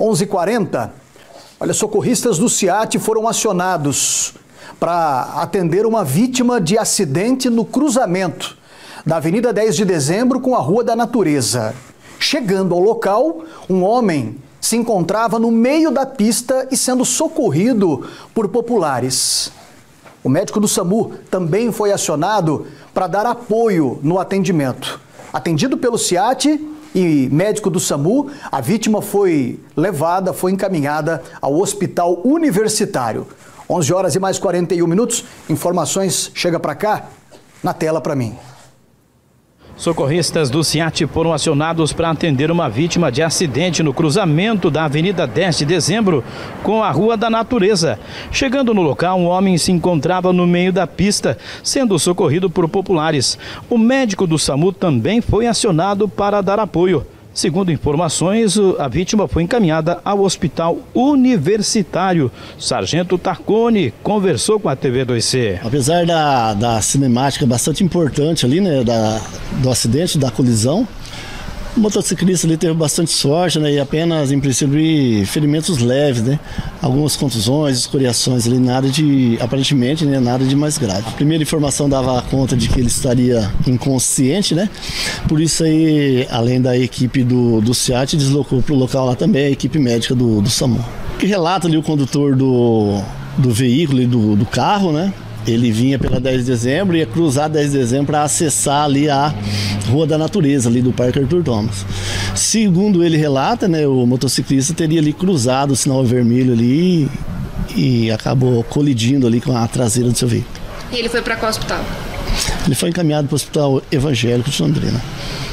11h40. Olha, socorristas do SEAT foram acionados para atender uma vítima de acidente no cruzamento da Avenida 10 de Dezembro com a Rua da Natureza. Chegando ao local, um homem se encontrava no meio da pista e sendo socorrido por populares. O médico do SAMU também foi acionado para dar apoio no atendimento. Atendido pelo SEAT e médico do SAMU, a vítima foi encaminhada ao Hospital Universitário. 11h mais 41. Informações chega para cá, na tela para mim. Socorristas do SEAT foram acionados para atender uma vítima de acidente no cruzamento da Avenida 10 de Dezembro com a Rua da Natureza. Chegando no local, um homem se encontrava no meio da pista, sendo socorrido por populares. O médico do SAMU também foi acionado para dar apoio. Segundo informações, a vítima foi encaminhada ao Hospital Universitário. Sargento Tarcone conversou com a TV2C. Apesar da cinemática bastante importante ali, né, do acidente, da colisão, o motociclista ali teve bastante sorte, né, e apenas, em princípio, ferimentos leves, né, algumas contusões, escoriações ali, aparentemente, né, nada de mais grave. A primeira informação dava conta de que ele estaria inconsciente, né, por isso aí, além da equipe do SEAT, deslocou para o local lá também a equipe médica do SAMU. Que relata ali o condutor do veículo e do carro, né, ele vinha pela 10 de dezembro e ia cruzar 10 de dezembro para acessar ali a Rua da Natureza, ali do Parque Arthur Thomas. Segundo ele relata, né, o motociclista teria ali cruzado o sinal vermelho ali e acabou colidindo ali com a traseira do seu veículo. E ele foi para qual hospital? Ele foi encaminhado para o Hospital Evangélico de Londrina.